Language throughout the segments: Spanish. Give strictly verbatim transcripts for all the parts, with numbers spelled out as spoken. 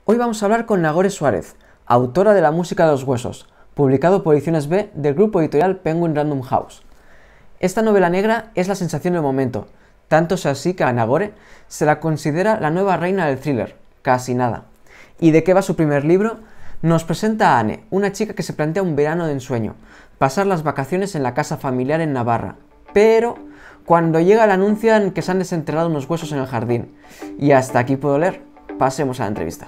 Hoy vamos a hablar con Nagore Suárez, autora de La música de los huesos, publicado por Ediciones B del grupo editorial Penguin Random House. Esta novela negra es la sensación del momento, tanto es así que a Nagore se la considera la nueva reina del thriller, casi nada. ¿Y de qué va su primer libro? Nos presenta a Anne, una chica que se plantea un verano de ensueño, pasar las vacaciones en la casa familiar en Navarra, pero cuando llega le anuncian que se han desenterrado unos huesos en el jardín. Y hasta aquí puedo leer. Pasemos a la entrevista.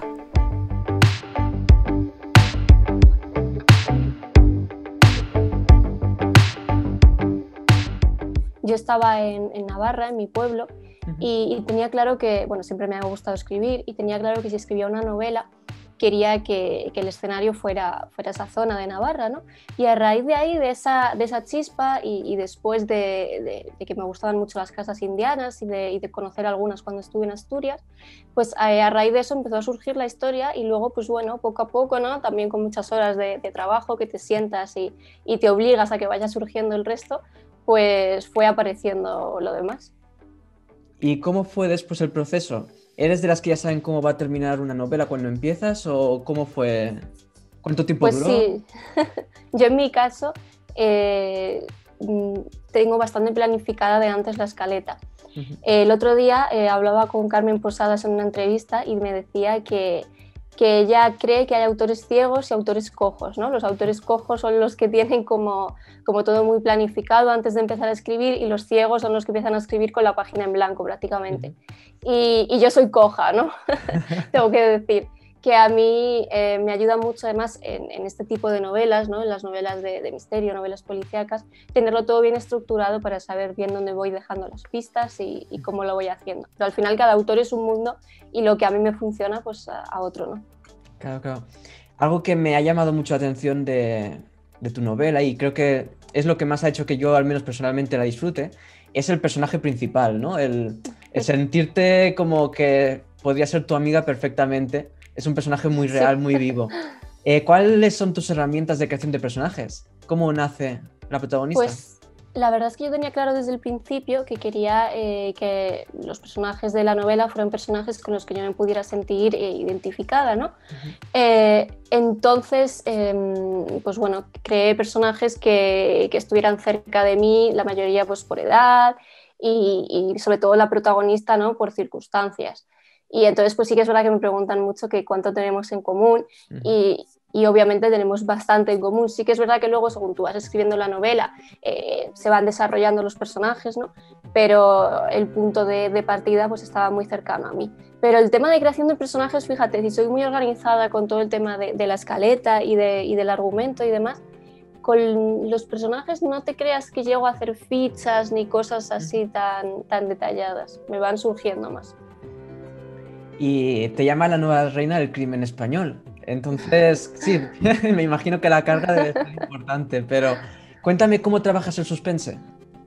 Yo estaba en, en Navarra, en mi pueblo, uh-huh. y, y tenía claro que, bueno, siempre me ha gustado escribir, y tenía claro que si escribía una novela quería que, que el escenario fuera, fuera esa zona de Navarra, ¿no? Y a raíz de ahí, de esa, de esa chispa, y, y después de, de, de que me gustaban mucho las casas indianas y de, y de conocer algunas cuando estuve en Asturias, pues a, a raíz de eso empezó a surgir la historia y luego, pues bueno, poco a poco, ¿no? También con muchas horas de, de trabajo que te sientas y, y te obligas a que vaya surgiendo el resto, pues fue apareciendo lo demás. ¿Y cómo fue después el proceso? ¿Eres de las que ya saben cómo va a terminar una novela cuando empiezas o cómo fue? ¿Cuánto tiempo pues duró? Sí, yo en mi caso eh, tengo bastante planificada de antes la escaleta. Uh-huh. eh, el otro día eh, hablaba con Carmen Posadas en una entrevista y me decía que que ella cree que hay autores ciegos y autores cojos, ¿no? Los autores cojos son los que tienen como, como todo muy planificado antes de empezar a escribir y los ciegos son los que empiezan a escribir con la página en blanco prácticamente. Uh-huh. y, y yo soy coja, ¿no? Tengo que decir que a mí eh, me ayuda mucho además en, en este tipo de novelas, ¿no? En las novelas de, de misterio, novelas policíacas, tenerlo todo bien estructurado para saber bien dónde voy dejando las pistas y, y cómo lo voy haciendo. Pero al final cada autor es un mundo y lo que a mí me funciona, pues a, a otro, ¿no? Claro, claro. Algo que me ha llamado mucho la atención de, de tu novela, y creo que es lo que más ha hecho que yo, al menos personalmente, la disfrute, es el personaje principal, ¿no? El, el sentirte como que podría ser tu amiga perfectamente. Es un personaje muy real, sí. Muy vivo. Eh, ¿Cuáles son tus herramientas de creación de personajes? ¿Cómo nace la protagonista? Pues la verdad es que yo tenía claro desde el principio que quería eh, que los personajes de la novela fueran personajes con los que yo me pudiera sentir eh, identificada, ¿no? Uh-huh. eh, entonces, eh, pues bueno, creé personajes que, que estuvieran cerca de mí, la mayoría pues por edad y, y sobre todo la protagonista, ¿no? Por circunstancias. Y entonces pues sí que es verdad que me preguntan mucho que cuánto tenemos en común uh-huh. y, y obviamente tenemos bastante en común. Sí que es verdad que luego según tú vas escribiendo la novela eh, se van desarrollando los personajes, ¿no? Pero el punto de, de partida pues estaba muy cercano a mí. Pero el tema de creación de personajes, fíjate, si soy muy organizada con todo el tema de, de la escaleta y, de, y del argumento y demás, con los personajes no te creas que llego a hacer fichas ni cosas así tan, tan detalladas, me van surgiendo más. Y te llama la nueva reina del crimen español. Entonces, sí, me imagino que la carga debe ser importante, pero cuéntame cómo trabajas el suspense.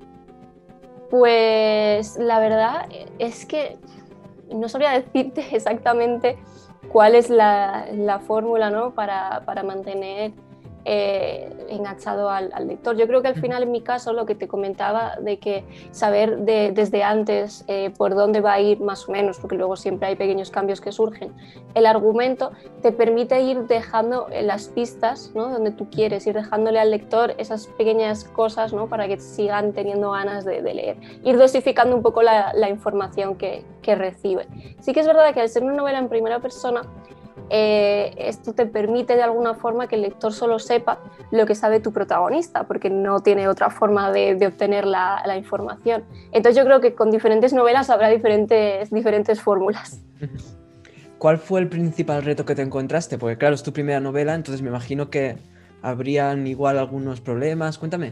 Pues la verdad es que no sabría decirte exactamente cuál es la, la fórmula, ¿no? para, para mantener eh, enganchado al, al lector. Yo creo que al final, en mi caso, lo que te comentaba de que saber de, desde antes eh, por dónde va a ir más o menos, porque luego siempre hay pequeños cambios que surgen, el argumento te permite ir dejando las pistas, ¿no? Donde tú quieres, ir dejándole al lector esas pequeñas cosas, ¿no? Para que sigan teniendo ganas de, de leer, ir dosificando un poco la, la información que, que recibe. Sí que es verdad que al ser una novela en primera persona, Eh, esto te permite de alguna forma que el lector solo sepa lo que sabe tu protagonista, porque no tiene otra forma de, de obtener la, la información. Entonces yo creo que con diferentes novelas habrá diferentes, diferentes fórmulas. ¿Cuál fue el principal reto que te encontraste? Porque claro, es tu primera novela, entonces me imagino que habrían igual algunos problemas. Cuéntame.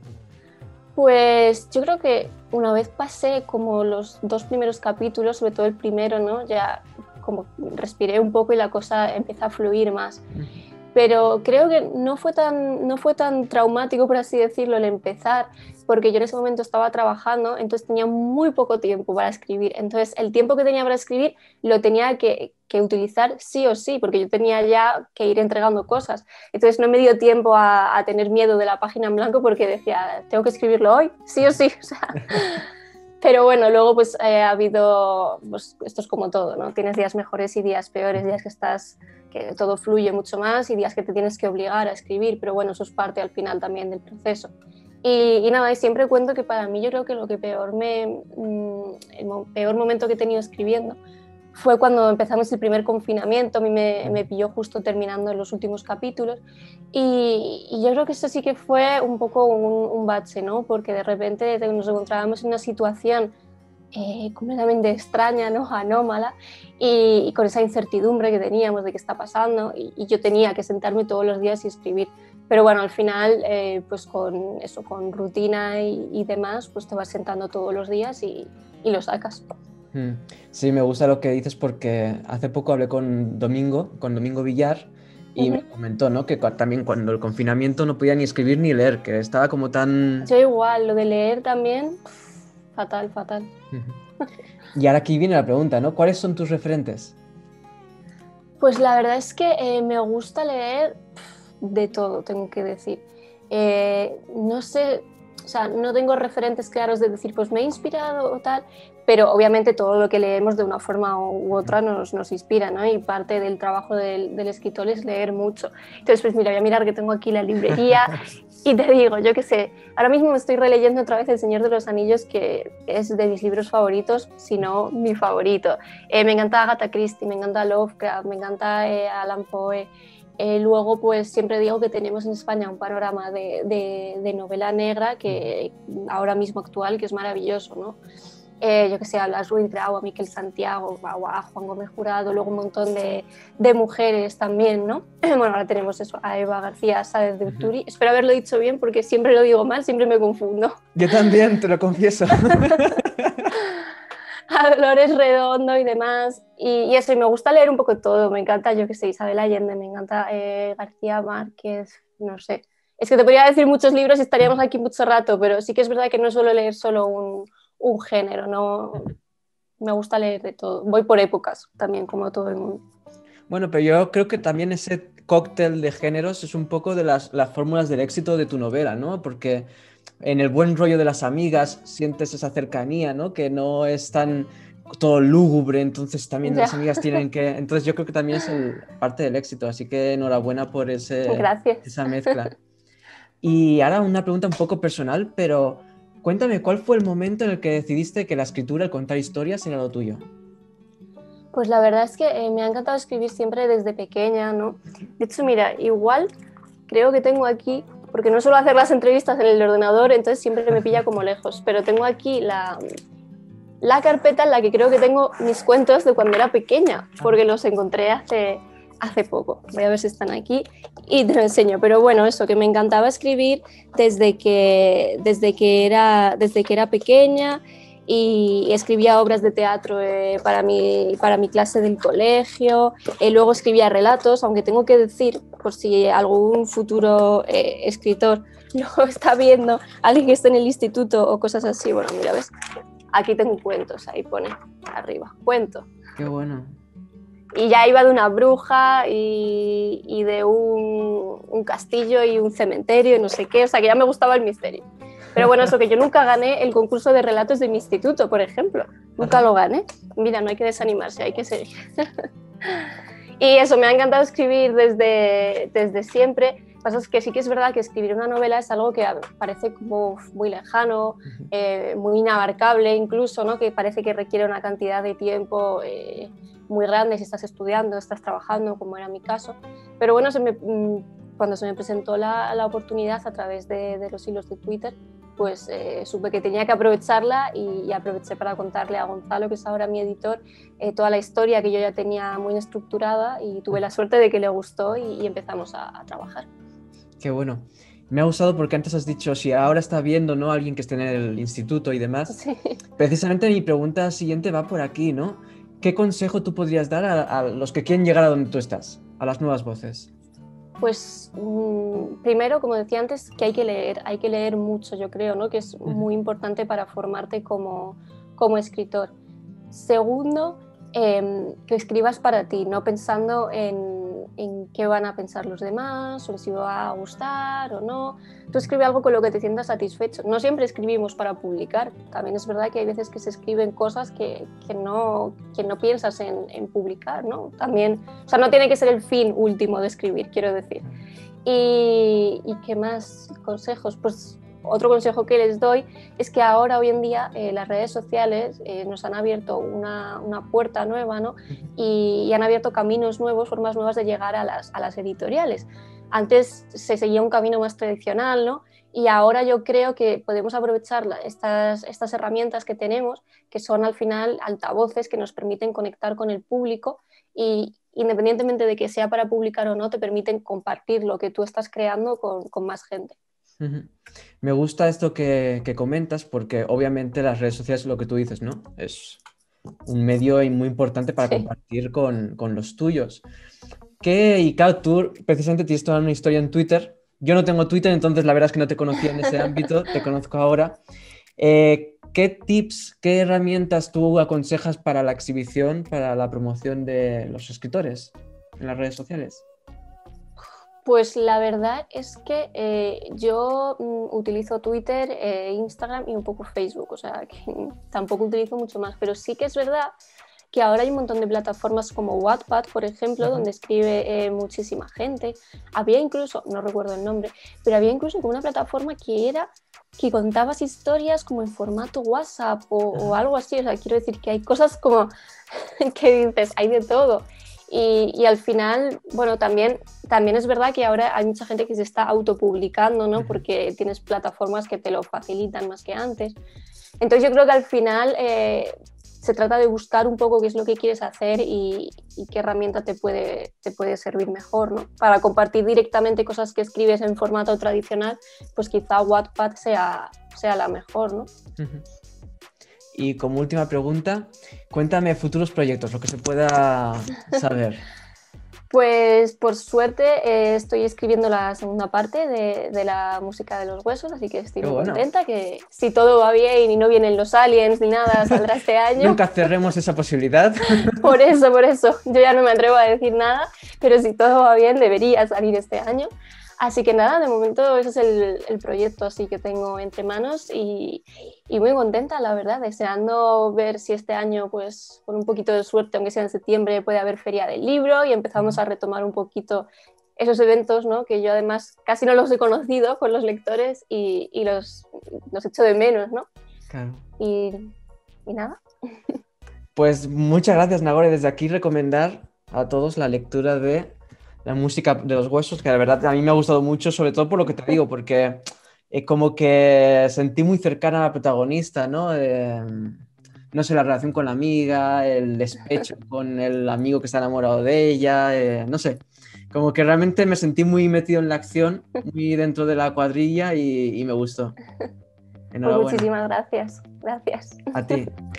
Pues yo creo que una vez pasé como los dos primeros capítulos, sobre todo el primero, ¿no? Ya como respiré un poco y la cosa empieza a fluir más. Pero creo que no fue tan, no fue tan traumático, por así decirlo, el empezar, porque yo en ese momento estaba trabajando, entonces tenía muy poco tiempo para escribir. Entonces el tiempo que tenía para escribir lo tenía que, que utilizar sí o sí, porque yo tenía ya que ir entregando cosas. Entonces no me dio tiempo a, a tener miedo de la página en blanco porque decía, tengo que escribirlo hoy, sí o sí. O sea, Pero bueno, luego pues eh, ha habido, pues esto es como todo, ¿no? Tienes días mejores y días peores, días que estás, que todo fluye mucho más y días que te tienes que obligar a escribir, pero bueno, eso es parte al final también del proceso. Y, y nada, y siempre cuento que para mí yo creo que lo que peor me, mmm, el mo peor momento que he tenido escribiendo fue cuando empezamos el primer confinamiento. A mí me, me pilló justo terminando los últimos capítulos y, y yo creo que eso sí que fue un poco un, un bache, ¿no? Porque de repente nos encontrábamos en una situación eh, completamente extraña, ¿no? Anómala, y, y con esa incertidumbre que teníamos de qué está pasando, y, y yo tenía que sentarme todos los días y escribir. Pero bueno, al final, eh, pues con eso, con rutina y, y demás, pues te vas sentando todos los días y, y lo sacas. Sí, me gusta lo que dices porque hace poco hablé con Domingo, con Domingo Villar, y uh-huh. me comentó, ¿no? Que también cuando el confinamiento no podía ni escribir ni leer, que estaba como tan... Yo igual, lo de leer también, fatal, fatal. Uh-huh. Y ahora aquí viene la pregunta, ¿no? ¿Cuáles son tus referentes? Pues la verdad es que eh, me gusta leer de todo, tengo que decir. Eh, no sé, o sea, no tengo referentes claros de decir, pues me he inspirado o tal, pero obviamente todo lo que leemos de una forma u otra nos, nos inspira, ¿no? Y parte del trabajo del, del escritor es leer mucho. Entonces, pues mira, voy a mirar que tengo aquí la librería y te digo, yo qué sé, ahora mismo me estoy releyendo otra vez El Señor de los Anillos, que es de mis libros favoritos, si no mi favorito. Eh, me encanta Agatha Christie, me encanta Lovecraft, me encanta eh, Allan Poe. Eh, luego, pues siempre digo que tenemos en España un panorama de, de, de novela negra que ahora mismo actual, que es maravilloso, ¿no? Eh, yo que sé, a Blas Ruiz Grau, a Miquel Santiago, a Juan Gómez Jurado, luego un montón de, de mujeres también, ¿no? Bueno, ahora tenemos eso, a Eva García Sáez de Urturi. Uh-huh. Espero haberlo dicho bien porque siempre lo digo mal, siempre me confundo. Yo también, te lo confieso. A Dolores Redondo y demás, y, y eso, y me gusta leer un poco todo, me encanta, yo que sé, Isabel Allende, me encanta eh, García Márquez, no sé, es que te podría decir muchos libros y estaríamos aquí mucho rato, pero sí que es verdad que no suelo leer solo un, un género, no, me gusta leer de todo, voy por épocas también, como todo el mundo. Bueno, pero yo creo que también ese cóctel de géneros es un poco de las, las fórmulas del éxito de tu novela, ¿no? Porque en El buen rollo de las amigas sientes esa cercanía, ¿no? Que no es tan todo lúgubre, entonces también ya. Las amigas tienen que... Entonces yo creo que también es el, parte del éxito, así que enhorabuena por ese, Gracias. esa mezcla. Y ahora una pregunta un poco personal, pero cuéntame, ¿cuál fue el momento en el que decidiste que la escritura, el contar historias, era lo tuyo? Pues la verdad es que eh, me ha encantado escribir siempre desde pequeña, ¿no? De hecho, mira, igual creo que tengo aquí, porque no suelo hacer las entrevistas en el ordenador, entonces siempre me pilla como lejos, pero tengo aquí la, la carpeta en la que creo que tengo mis cuentos de cuando era pequeña, porque los encontré hace, hace poco. Voy a ver si están aquí y te lo enseño. Pero bueno, eso, que me encantaba escribir desde que, desde que, era, desde que era pequeña. Y escribía obras de teatro eh, para, mi, para mi clase del colegio, eh, luego escribía relatos, aunque tengo que decir, por si algún futuro eh, escritor lo está viendo, alguien que esté en el instituto o cosas así, bueno, mira, ¿ves? Aquí tengo cuentos, ahí pone arriba, cuento. Qué bueno. Y ya iba de una bruja y, y de un, un castillo y un cementerio y no sé qué, o sea que ya me gustaba el misterio. Pero bueno, eso que yo nunca gané el concurso de relatos de mi instituto, por ejemplo. Nunca Ajá. lo gané. Mira, no hay que desanimarse, hay que seguir. Y eso, me ha encantado escribir desde, desde siempre. Lo que pasa es que sí que es verdad que escribir una novela es algo que parece como muy lejano, eh, muy inabarcable incluso, ¿no? Que parece que requiere una cantidad de tiempo eh, muy grande si estás estudiando, estás trabajando, como era mi caso. Pero bueno, se me, cuando se me presentó la, la oportunidad a través de, de los hilos de Twitter, pues eh, supe que tenía que aprovecharla y, y aproveché para contarle a Gonzalo, que es ahora mi editor, eh, toda la historia que yo ya tenía muy estructurada y tuve la suerte de que le gustó y, y empezamos a, a trabajar. Qué bueno. Me ha gustado porque antes has dicho, si ahora está viendo, ¿no?, alguien que esté en el instituto y demás. Sí. Precisamente mi pregunta siguiente va por aquí, ¿no? ¿Qué consejo tú podrías dar a, a los que quieren llegar a donde tú estás, a las nuevas voces? Pues mmm, primero, como decía antes, que hay que leer, hay que leer mucho, yo creo, ¿no? Que es muy importante para formarte como, como escritor. Segundo, eh, que escribas para ti, no pensando en, en qué van a pensar los demás, o en si va a gustar o no. Tú escribe algo con lo que te sientas satisfecho. No siempre escribimos para publicar. También es verdad que hay veces que se escriben cosas que, que, no, que no piensas en, en publicar, ¿no? También, o sea, no tiene que ser el fin último de escribir, quiero decir. ¿Y, y qué más consejos? Pues otro consejo que les doy es que ahora, hoy en día, eh, las redes sociales eh, nos han abierto una, una puerta nueva, ¿no? y, y han abierto caminos nuevos, formas nuevas de llegar a las, a las editoriales. Antes se seguía un camino más tradicional, ¿no? Y ahora yo creo que podemos aprovechar estas, estas herramientas que tenemos, que son al final altavoces que nos permiten conectar con el público y, independientemente de que sea para publicar o no, te permiten compartir lo que tú estás creando con, con más gente. Uh-huh. Me gusta esto que, que comentas porque obviamente las redes sociales, lo que tú dices, ¿no? Es un medio muy importante para sí. compartir con, con los tuyos. Que, y claro, tú precisamente tienes toda una historia en Twitter. Yo no tengo Twitter, entonces la verdad es que no te conocía en ese ámbito, te conozco ahora. Eh, ¿Qué tips, qué herramientas tú aconsejas para la exhibición, para la promoción de los escritores en las redes sociales? Pues la verdad es que eh, yo mm, utilizo Twitter, eh, Instagram y un poco Facebook, o sea, que tampoco utilizo mucho más, pero sí que es verdad que ahora hay un montón de plataformas como Wattpad, por ejemplo, uh-huh. donde escribe eh, muchísima gente. Había incluso, no recuerdo el nombre, pero había incluso como una plataforma que era que contabas historias como en formato WhatsApp o, uh-huh. o algo así, o sea, quiero decir que hay cosas como que dices, hay de todo. Y, y al final, bueno, también, también es verdad que ahora hay mucha gente que se está autopublicando, ¿no? Porque tienes plataformas que te lo facilitan más que antes. Entonces yo creo que al final eh, se trata de buscar un poco qué es lo que quieres hacer y, y qué herramienta te puede, te puede servir mejor, ¿no? Para compartir directamente cosas que escribes en formato tradicional, pues quizá Wattpad sea, sea la mejor, ¿no? Uh-huh. Y como última pregunta, cuéntame futuros proyectos, lo que se pueda saber. Pues por suerte eh, estoy escribiendo la segunda parte de, de la música de los huesos, así que estoy muy bueno. contenta, que si todo va bien y no vienen los aliens ni nada, saldrá este año. Nunca cerremos esa posibilidad. Por eso, por eso, yo ya no me atrevo a decir nada, pero si todo va bien debería salir este año. Así que nada, de momento ese es el, el proyecto así que tengo entre manos y, y muy contenta, la verdad, deseando ver si este año, pues con un poquito de suerte, aunque sea en septiembre, puede haber feria del libro y empezamos a retomar un poquito esos eventos, ¿no? Que yo además casi no los he conocido con los lectores y, y los, los echo de menos, ¿no? Claro. Y, y nada. Pues muchas gracias, Nagore. Desde aquí recomendar a todos la lectura de La música de los huesos, que la verdad a mí me ha gustado mucho, sobre todo por lo que te digo, porque eh, como que sentí muy cercana a la protagonista, ¿no? Eh, no sé, la relación con la amiga, el despecho con el amigo que está enamorado de ella, eh, no sé, como que realmente me sentí muy metido en la acción, muy dentro de la cuadrilla y, y me gustó. Enhorabuena. Pues muchísimas gracias, gracias. A ti.